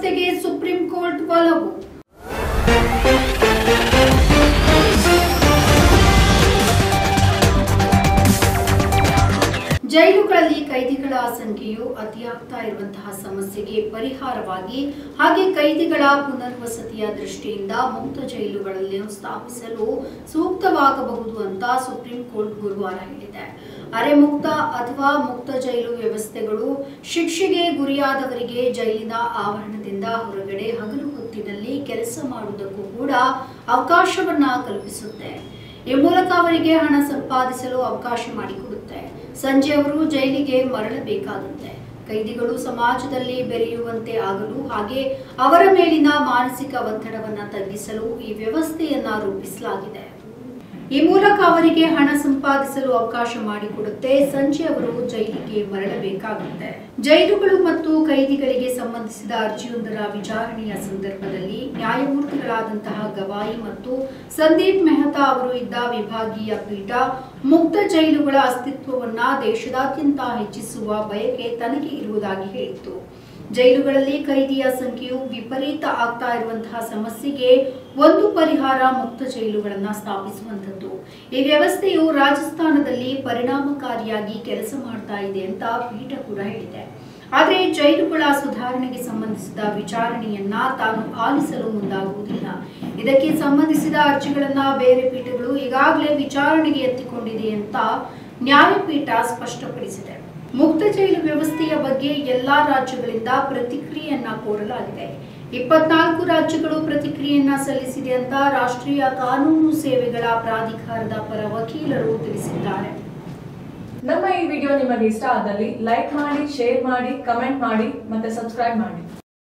ವ್ಯವಸ್ಥೆಗೆ supreme court ಒಲವು. ಜೈಲುಗಳಲ್ಲಿ ಕೈದಿಗಳ ಸಂಖ್ಯೆಯು ಅತಿಯಾಗ್ತಾ ಇರುವಂತಹ ಸಮಸ್ಯೆಗೆ ಪರಿಹಾರವಾಗಿ ಹಾಗೆ ಕೈದಿಗಳ ಪುನರ್ವಸತಿಯ ದೃಷ್ಟಿಯಿಂದ ಮುಕ್ತ ಜೈಲುಗಳನ್ನು ಸ್ಥಾಪಿಸಲು ಸೂಕ್ತವಾಗಬಹುದು ಅಂತ ಸುಪ್ರೀಂ ಕೋರ್ಟ್ ಗುರುವಾರ ಹೇಳಿದೆ. ಅರೆ ಮುಕ್ತ ಅಥವಾ ಮುಕ್ತ ಜೈಲು ವ್ಯವಸ್ಥೆಗಳು ಶಿಕ್ಷೆಗೆ ಗುರಿಯಾದವರಿಗೆ ಜೈಲಿನ ಆವರಣದಿಂದ ಹೊರಗಡೆ ಹಗಲು ಹೊತ್ತಿನಲ್ಲಿ ಕೆಲಸ ಮಾಡುವುದಕ್ಕೂ ಕೂಡ ಅವಕಾಶವನ್ನ ಕಲ್ಪಿಸುತ್ತೆ. ಈ ಮೂಲಕ ಅವರಿಗೆ ಹಣ ಸಂಪಾದಿಸಲು ಅವಕಾಶ ಮಾಡಿಕೊಡುತ್ತೆ. ಸಂಜೆ ಅವರು ಜೈಲಿಗೆ ಮರಳಬೇಕಾಗುತ್ತೆ. ಕೈದಿಗಳು ಸಮಾಜದಲ್ಲಿ ಬೆರೆಯುವಂತೆ ಆಗಲು ಹಾಗೆ ಅವರ ಮೇಲಿನ ಮಾನಸಿಕ ಒತ್ತಡವನ್ನು ತಗ್ಗಿಸಲು ಈ ವ್ಯವಸ್ಥೆಯನ್ನ ರೂಪಿಸಲಾಗಿದೆ. ಈ ಮೂಲಕ ಅವರಿಗೆ ಹಣ ಸಂಪಾದಿಸಲು ಅವಕಾಶ ಮಾಡಿಕೊಡುತ್ತೆ. ಸಂಜೆ ಅವರು ಜೈಲಿಗೆ ಮರಳಬೇಕಾಗುತ್ತೆ. ಜೈಲುಗಳು ಮತ್ತು ಕೈದಿಗಳಿಗೆ ಸಂಬಂಧಿಸಿದ ಅರ್ಜಿಯೊಂದರ ವಿಚಾರಣೆಯ ಸಂದರ್ಭದಲ್ಲಿ ನ್ಯಾಯಮೂರ್ತಿಗಳಾದಂತಹ ಗವಾಯಿ ಮತ್ತು ಸಂದೀಪ್ ಮೆಹ್ತಾ ಅವರು ಇದ್ದ ವಿಭಾಗೀಯ ಪೀಠ ಮುಕ್ತ ಜೈಲುಗಳ ಅಸ್ತಿತ್ವವನ್ನ ದೇಶದಾದ್ಯಂತ ಹೆಚ್ಚಿಸುವ ಬಯಕೆ ತನಗೆ ಇರುವುದಾಗಿ ಹೇಳಿತ್ತು. ಜೈಲುಗಳಲ್ಲಿ ಕೈದಿಯ ಸಂಖ್ಯೆಯು ವಿಪರೀತ ಆಗ್ತಾ ಇರುವಂತಹ ಸಮಸ್ಯೆಗೆ ಒಂದು ಪರಿಹಾರ ಮುಕ್ತ ಜೈಲುಗಳನ್ನು ಸ್ಥಾಪಿಸುವಂಥದ್ದು. ಈ ವ್ಯವಸ್ಥೆಯು ರಾಜಸ್ಥಾನದಲ್ಲಿ ಪರಿಣಾಮಕಾರಿಯಾಗಿ ಕೆಲಸ ಮಾಡ್ತಾ ಇದೆ ಅಂತ ಪೀಠ ಕೂಡ ಹೇಳಿದೆ. ಆದರೆ ಜೈಲುಗಳ ಸುಧಾರಣೆಗೆ ಸಂಬಂಧಿಸಿದ ವಿಚಾರಣೆಯನ್ನ ತಾನು ಆಲಿಸಲು ಮುಂದಾಗುವುದಿಲ್ಲ. ಇದಕ್ಕೆ ಸಂಬಂಧಿಸಿದ ಅರ್ಜಿಗಳನ್ನ ಬೇರೆ ಪೀಠಗಳು ಈಗಾಗಲೇ ವಿಚಾರಣೆಗೆ ಎತ್ತಿಕೊಂಡಿದೆ ಅಂತ ನ್ಯಾಯಪೀಠ ಸ್ಪಷ್ಟಪಡಿಸಿದೆ. ಮುಕ್ತ ಜೈಲು ವ್ಯವಸ್ಥೆಯ ಬಗ್ಗೆ ಎಲ್ಲಾ ರಾಜ್ಯಗಳಿಂದ ಪ್ರತಿಕ್ರಿಯೆಯನ್ನ ಕೋರಲಾಗಿದೆ. 24 ರಾಜ್ಯಗಳು ಪ್ರತಿಕ್ರಿಯೆಯನ್ನ ಸಲ್ಲಿಸಿದೆ ಅಂತ ರಾಷ್ಟ್ರೀಯ ಕಾನೂನು ಸೇವೆಗಳ ಪ್ರಾಧಿಕಾರದ ಪರ ವಕೀಲರು ತಿಳಿಸಿದ್ದಾರೆ. ನಮ್ಮ ಈ ವಿಡಿಯೋ ನಿಮಗೆ ಇಷ್ಟ ಆದಲ್ಲಿ ಲೈಕ್ ಮಾಡಿ, ಶೇರ್ ಮಾಡಿ, ಕಮೆಂಟ್ ಮಾಡಿ ಮತ್ತೆ ಸಬ್ಸ್ಕ್ರೈಬ್ ಮಾಡಿ.